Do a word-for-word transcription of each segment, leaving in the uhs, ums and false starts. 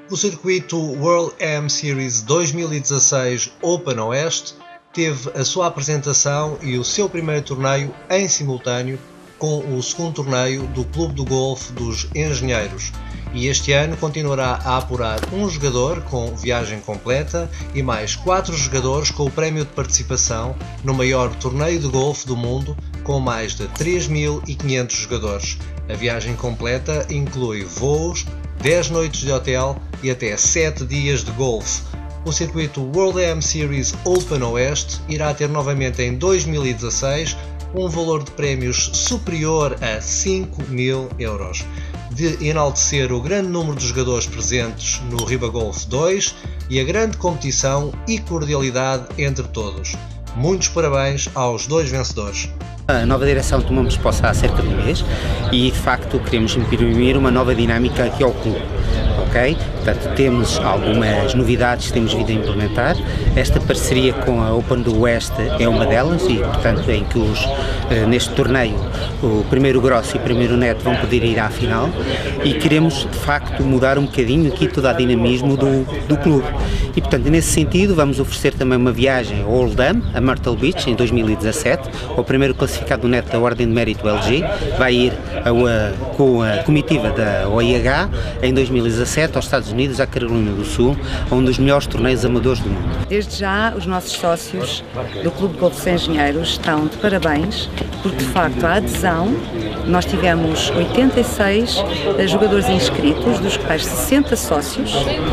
O circuito World Am Series dois mil e dezasseis Open Oeste teve a sua apresentação e o seu primeiro torneio em simultâneo com o segundo torneio do Clube do Golfe dos Engenheiros, e este ano continuará a apurar um jogador com viagem completa e mais quatro jogadores com o prémio de participação no maior torneio de golfe do mundo, com mais de três mil e quinhentos jogadores. A viagem completa inclui voos, dez noites de hotel e até sete dias de golfe. O circuito World Am Series Open Oeste irá ter novamente em dois mil e dezasseis um valor de prémios superior a cinco mil euros, de enaltecer o grande número de jogadores presentes no Ribagolf dois e a grande competição e cordialidade entre todos. Muitos parabéns aos dois vencedores. A nova direção tomamos posse há cerca de um mês e, de facto, queremos imprimir uma nova dinâmica aqui ao clube. Okay? Portanto, temos algumas novidades que temos vindo a implementar. Esta parceria com a Open do Oeste é uma delas e, portanto, em que os, neste torneio o primeiro grosso e o primeiro neto vão poder ir à final, e queremos, de facto, mudar um bocadinho aqui todo o dinamismo do, do clube. E, portanto, nesse sentido, vamos oferecer também uma viagem ao Old Am, a Myrtle Beach, em dois mil e dezassete. O primeiro classificado do neto da Ordem de Mérito L G vai ir a, a, com a comitiva da O I H em dois mil e dezassete aos Estados Unidos, à Carolina do Sul, a um dos melhores torneios amadores do mundo. Desde já, os nossos sócios do Clube de Golfe dos Engenheiros estão de parabéns, porque de facto a adesão, nós tivemos oitenta e seis jogadores inscritos, dos quais sessenta sócios,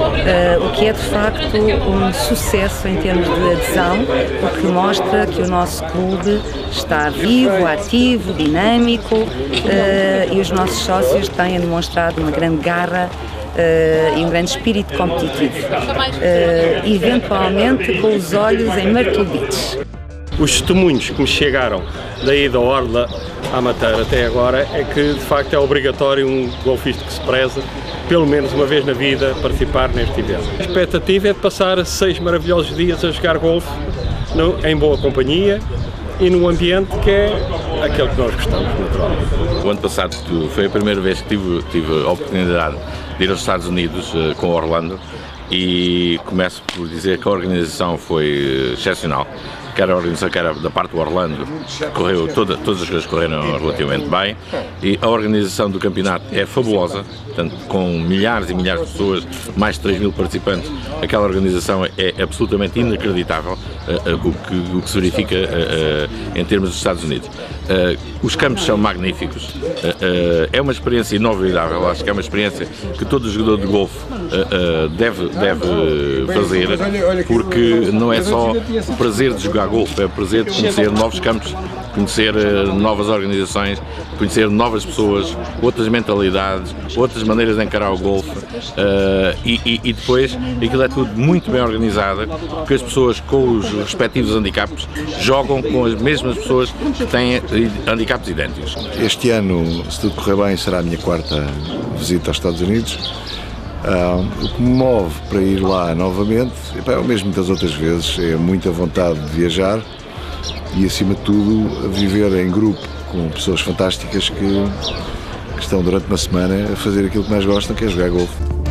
uh, o que é de facto um sucesso em termos de adesão, o que mostra que o nosso clube está vivo, ativo, dinâmico, uh, e os nossos sócios têm demonstrado uma grande garra Uh, e um grande espírito competitivo, uh, eventualmente com os olhos em Myrtle Beach. Os testemunhos que me chegaram da ida ao Orla à Madeira até agora é que, de facto, é obrigatório um golfista que se preza, pelo menos uma vez na vida, participar neste evento. A expectativa é de passar seis maravilhosos dias a jogar golfe no, em boa companhia e num ambiente que é aquele que nós gostamos, naturalmente. O ano passado foi a primeira vez que tive, tive a oportunidade de ir aos Estados Unidos uh, com Orlando, e começo por dizer que a organização foi uh, excepcional. Quer a organização, quer da parte do Orlando, correu, toda, todas as coisas correram relativamente bem, e a organização do campeonato é fabulosa, portanto, com milhares e milhares de pessoas, mais de três mil participantes. Aquela organização é absolutamente inacreditável, uh, uh, o, que, o que se verifica uh, uh, em termos dos Estados Unidos. Uh, os campos são magníficos, uh, uh, é uma experiência inolvidável, acho que é uma experiência que todo jogador de golfe uh, uh, deve, deve fazer, porque não é só o prazer de jogar golfe, é o prazer de conhecer novos campos, conhecer uh, novas organizações, conhecer novas pessoas, outras mentalidades, outras maneiras de encarar o golfe, uh, e, e, e depois aquilo é tudo muito bem organizado, porque as pessoas com os respectivos handicaps jogam com as mesmas pessoas que têm handicaps idênticos. Este ano, se tudo correr bem, será a minha quarta visita aos Estados Unidos. Uh, o que me move para ir lá novamente é o mesmo das outras vezes, é muita vontade de viajar e, acima de tudo, viver em grupo com pessoas fantásticas que, que estão durante uma semana a fazer aquilo que mais gostam, que é jogar golfe.